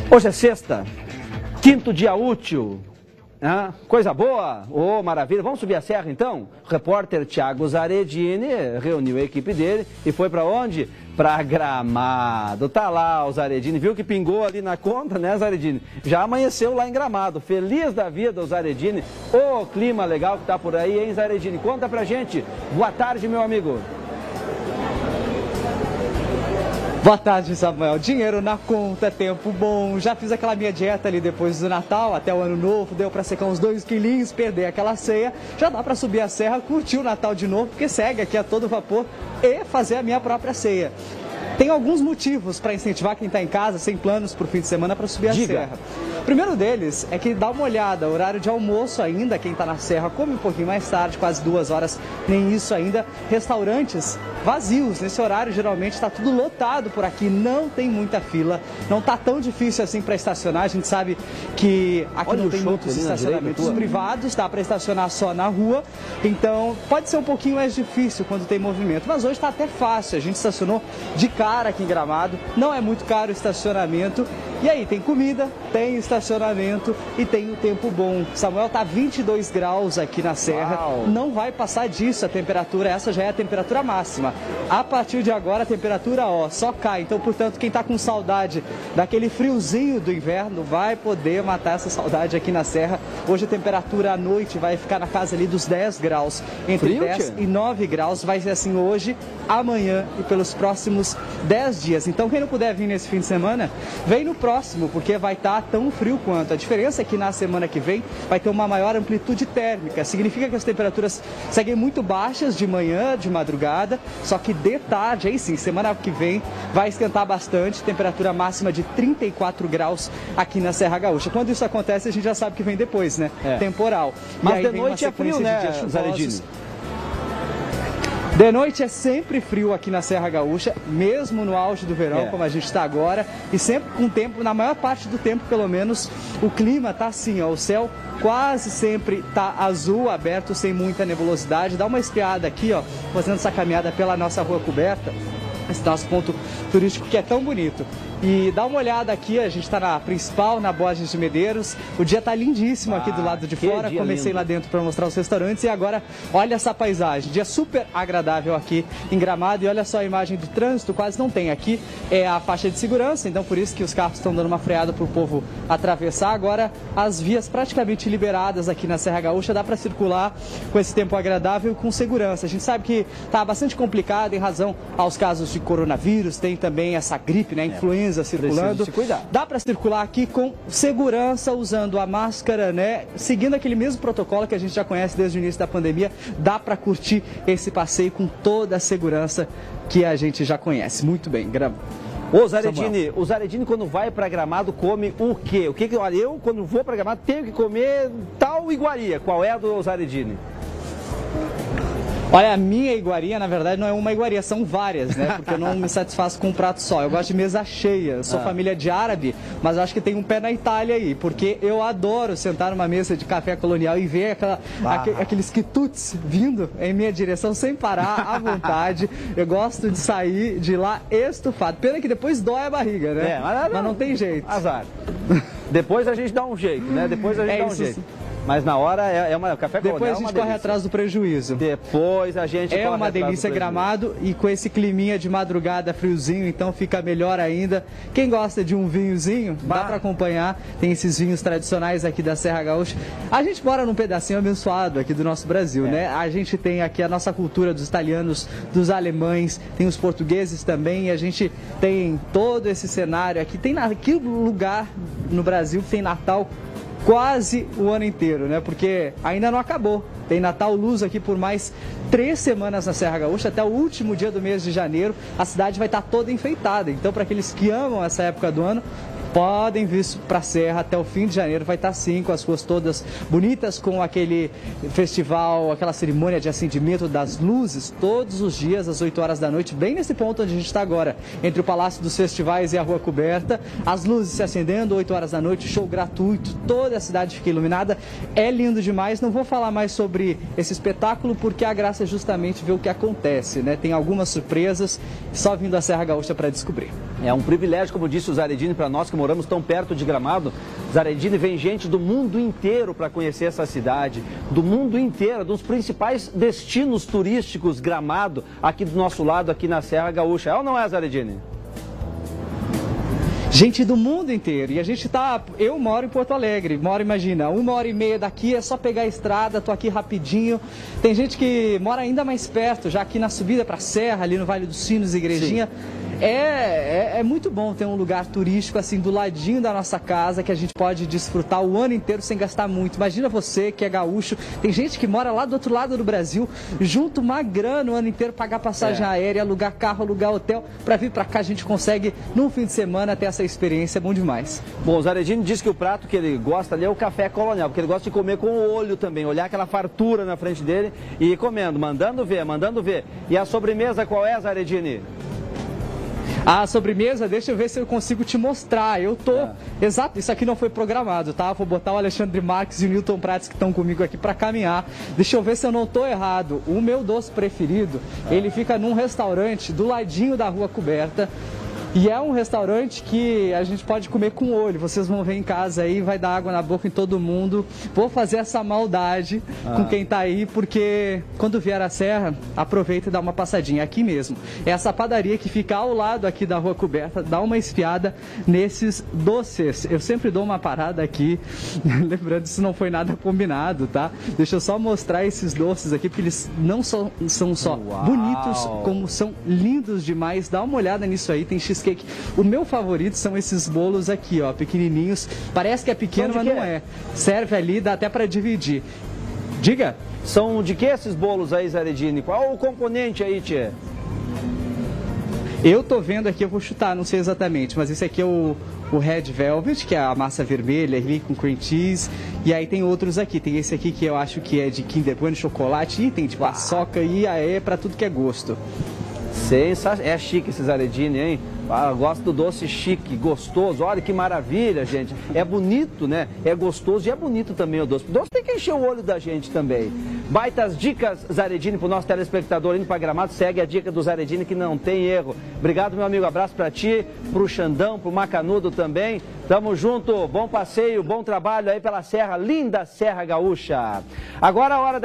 Hoje é sexta, quinto dia útil, coisa boa, maravilha. Vamos subir a serra então? O repórter Thiago Zaredini reuniu a equipe dele e foi para onde? Para Gramado. Tá lá o Zaredini, viu que pingou ali na conta, né, Zaredini? Já amanheceu lá em Gramado, feliz da vida o Zaredini. Ô, clima legal que tá por aí, hein, Zaredini? Conta pra gente. Boa tarde, meu amigo. Boa tarde, Samuel. Dinheiro na conta, tempo bom. Já fiz aquela minha dieta ali depois do Natal, até o Ano Novo. Deu para secar uns 2 quilinhos, perder aquela ceia. Já dá para subir a serra, curtir o Natal de novo, porque segue aqui a todo vapor e fazer a minha própria ceia. Tem alguns motivos para incentivar quem está em casa, sem planos para o fim de semana, para subir a serra. O primeiro deles é que dá uma olhada, horário de almoço ainda, quem está na serra come um pouquinho mais tarde, quase 2 horas, nem isso ainda. Restaurantes vazios, nesse horário geralmente está tudo lotado por aqui, não tem muita fila, não está tão difícil assim para estacionar. A gente sabe que aqui não tem muitos estacionamentos privados, dá para estacionar só na rua, então pode ser um pouquinho mais difícil quando tem movimento, mas hoje está até fácil. A gente estacionou de cara aqui em Gramado, não é muito caro o estacionamento. E aí, tem comida, tem estacionamento e tem o tempo bom. Samuel, tá 22 graus aqui na serra. Uau. Não vai passar disso a temperatura, essa já é a temperatura máxima. A partir de agora a temperatura, só cai. Então, portanto, quem tá com saudade daquele friozinho do inverno vai poder matar essa saudade aqui na serra. Hoje a temperatura à noite vai ficar na casa ali dos 10 graus. Entre 10 e 9 graus vai ser assim hoje, amanhã e pelos próximos 10 dias. Então, quem não puder vir nesse fim de semana, vem no próximo, porque vai estar tão frio quanto. A diferença é que na semana que vem vai ter uma maior amplitude térmica. Significa que as temperaturas seguem muito baixas de manhã, de madrugada, só que de tarde, aí sim, semana que vem vai esquentar bastante, temperatura máxima de 34 graus aqui na Serra Gaúcha. Quando isso acontece, a gente já sabe que vem depois, né? Temporal. Mas de noite é frio, né, Zaredini? De noite é sempre frio aqui na Serra Gaúcha, mesmo no auge do verão, como a gente está agora, e sempre com tempo, na maior parte do tempo pelo menos, o clima tá assim, o céu quase sempre tá azul, aberto, sem muita nebulosidade. Dá uma esfriada aqui, fazendo essa caminhada pela nossa rua coberta, esse nosso ponto turístico que é tão bonito. E dá uma olhada aqui, a gente está na principal, na Borges de Medeiros. O dia está lindíssimo aqui do lado de fora. Comecei lá dentro para mostrar os restaurantes e agora olha essa paisagem. Dia super agradável aqui em Gramado. E olha só a imagem do trânsito, quase não tem. Aqui é a faixa de segurança, então por isso que os carros estão dando uma freada para o povo atravessar. Agora as vias praticamente liberadas aqui na Serra Gaúcha, dá para circular com esse tempo agradável com segurança. A gente sabe que está bastante complicado em razão aos casos de coronavírus, tem também essa gripe, né, influenza circulando. Dá para circular aqui com segurança, usando a máscara, né? Seguindo aquele mesmo protocolo que a gente já conhece desde o início da pandemia. Dá para curtir esse passeio com toda a segurança que a gente já conhece. Muito bem, O Zaredini quando vai para Gramado come o quê? Olha, eu quando vou para Gramado tenho que comer tal iguaria. Qual é a do Zaredini? Olha, a minha iguaria, na verdade, não é uma iguaria, são várias, né? Porque eu não me satisfaço com um prato só. Eu gosto de mesa cheia. Eu sou família de árabe, mas acho que tem um pé na Itália aí, porque eu adoro sentar numa mesa de café colonial e ver aqueles quitutes vindo em minha direção sem parar, à vontade. Eu gosto de sair de lá estufado. Pena que depois dói a barriga, né? Mas não tem jeito. Azar. Depois a gente dá um jeito, né? Depois a gente dá um jeito. Mas na hora café colonial. Depois a gente corre atrás do prejuízo. Depois a gente corre uma delícia Gramado, e com esse climinha de madrugada friozinho, então fica melhor ainda. Quem gosta de um vinhozinho, dá para acompanhar. Tem esses vinhos tradicionais aqui da Serra Gaúcha. A gente mora num pedacinho abençoado aqui do nosso Brasil, né? A gente tem aqui a nossa cultura dos italianos, dos alemães, tem os portugueses também, e a gente tem todo esse cenário aqui. Tem que lugar no Brasil que tem Natal quase o ano inteiro, né? Porque ainda não acabou. Tem Natal Luz aqui por mais 3 semanas na Serra Gaúcha, até o último dia do mês de janeiro. A cidade vai estar toda enfeitada. Então, para aqueles que amam essa época do ano, podem vir para a Serra até o fim de janeiro. Vai estar sim, com as ruas todas bonitas, com aquele festival, aquela cerimônia de acendimento das luzes, todos os dias às 8 horas da noite, bem nesse ponto onde a gente está agora, entre o Palácio dos Festivais e a Rua Coberta. As luzes se acendendo, 8 horas da noite, show gratuito, toda a cidade fica iluminada. É lindo demais. Não vou falar mais sobre esse espetáculo, porque a graça é justamente ver o que acontece, né? Tem algumas surpresas, só vindo à Serra Gaúcha para descobrir. É um privilégio, como disse o Zaredini, para nós que moramos tão perto de Gramado, Zaredini, vem gente do mundo inteiro para conhecer essa cidade, do mundo inteiro, dos principais destinos turísticos, Gramado, aqui do nosso lado, aqui na Serra Gaúcha. É ou não é, Zaredini? Gente do mundo inteiro. E a gente tá... Eu moro em Porto Alegre, imagina, 1h30 daqui, é só pegar a estrada, tô aqui rapidinho. Tem gente que mora ainda mais perto, já aqui na subida pra Serra, ali no Vale dos Sinos, Igrejinha. Sim. É muito bom ter um lugar turístico assim do ladinho da nossa casa, que a gente pode desfrutar o ano inteiro sem gastar muito. Imagina você que é gaúcho, tem gente que mora lá do outro lado do Brasil, junta uma grana o ano inteiro, pagar passagem aérea, alugar carro, alugar hotel, para vir para cá a gente consegue num fim de semana ter essa experiência, é bom demais. Bom, o Zaredini diz que o prato que ele gosta ali é o café colonial, porque ele gosta de comer com o olho também, olhar aquela fartura na frente dele e ir comendo, mandando ver, mandando ver. E a sobremesa qual é, Zaredini? A sobremesa, deixa eu ver se eu consigo te mostrar. Eu tô... Exato, isso aqui não foi programado, tá? Vou botar o Alexandre Marques e o Newton Prates que estão comigo aqui para caminhar. Deixa eu ver se eu não tô errado. O meu doce preferido, ele fica num restaurante do ladinho da Rua Coberta. E é um restaurante que a gente pode comer com o olho. Vocês vão ver em casa aí, vai dar água na boca em todo mundo. Vou fazer essa maldade com quem tá aí, porque quando vier a Serra, aproveita e dá uma passadinha aqui mesmo. É essa padaria que fica ao lado aqui da Rua Coberta, dá uma espiada nesses doces. Eu sempre dou uma parada aqui, lembrando, isso não foi nada combinado, tá? Deixa eu só mostrar esses doces aqui, porque eles não são só bonitos, como são lindos demais. Dá uma olhada nisso aí, tem cheesecake. O meu favorito são esses bolos aqui, ó, pequenininhos. Parece que é pequeno, mas não é. Serve ali, dá até para dividir. Diga. São de que esses bolos aí, Zaredini? Qual o componente aí, tchê? Eu tô vendo aqui, eu vou chutar, não sei exatamente, mas esse aqui é o Red Velvet, que é a massa vermelha ali com cream cheese. E aí tem outros aqui, tem esse aqui que eu acho que é de Kinder Bueno, chocolate, e tem de paçoca e aí é pra tudo que é gosto. É chique esse Zaredini, hein? Ah, gosto do doce chique, gostoso. Olha que maravilha, gente. É bonito, né? É gostoso e é bonito também o doce. O doce tem que encher o olho da gente também. Baitas dicas, Zaredini, pro nosso telespectador indo para Gramado. Segue a dica do Zaredini que não tem erro. Obrigado, meu amigo. Abraço para ti, pro Xandão, pro Macanudo também. Tamo junto. Bom passeio, bom trabalho aí pela Serra, linda Serra Gaúcha. Agora a hora